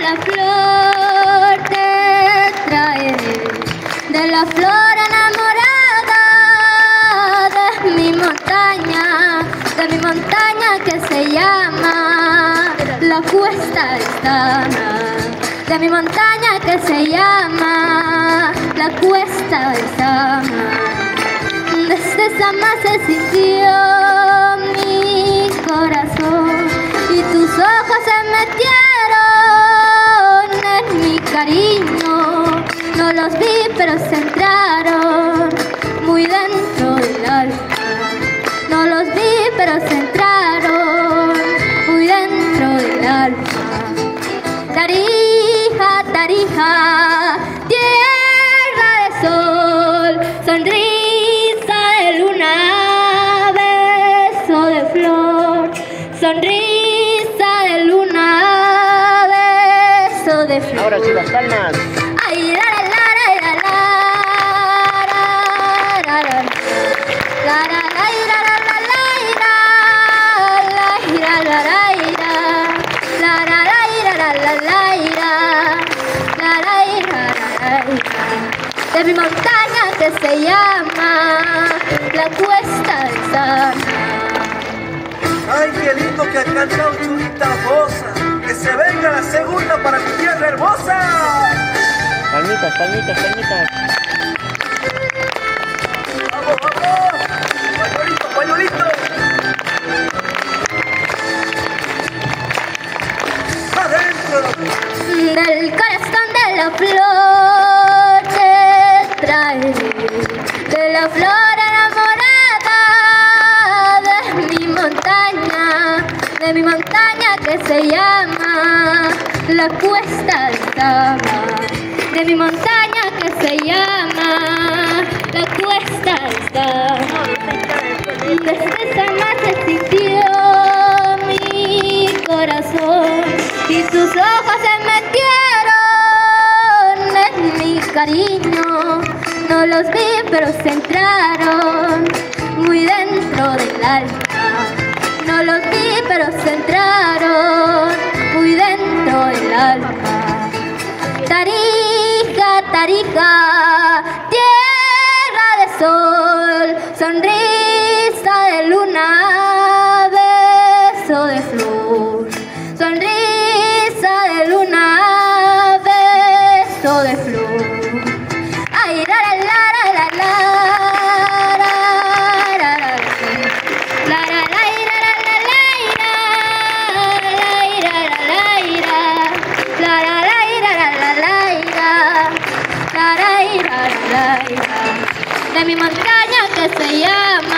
la flor te traeré, de la flor enamorada de mi montaña que se llama la Cuesta de Sama, de mi montaña que se llama la Cuesta de Sama. Desde Sama se sintió mi corazón y tus ojos se metieron en mi cariño. No los vi pero se entraron muy dentro del alma. No los vi pero se entraron muy dentro del alma. Tarija, Tarija, tierra de sol, sonrisa de luna, beso de flor, sonrisa de luna, beso de flor. Ahora sí, las palmas. Ay, la la la la la la la la la la. De mi montaña que se llama la Cuesta de Sama. Ay, qué lindo que ha cantado Chulita Bosa. Que se venga la segunda para mi tierra hermosa. Palmitas, palmitas, palmitas. ¡Vamos, vamos! ¡Pañuelito, pañuelito! ¡Adentro! Del corazón de la flor te traeré, de la flor enamorada de mi montaña que se llama la Cuesta de Sama, de mi montaña que se llama la Cuesta de Sama. Desde Sama se sintió mi corazón y tus ojos se metieron en mi cariño. No los vi pero se entraron muy dentro del alma. No los vi pero se entraron muy dentro del alma. Tarija, Tarija, tierra de sol, sonrisa de luna, beso de flor, sonrisa de luna, beso de flor. Ay, la la la la la de mi montaña que se llama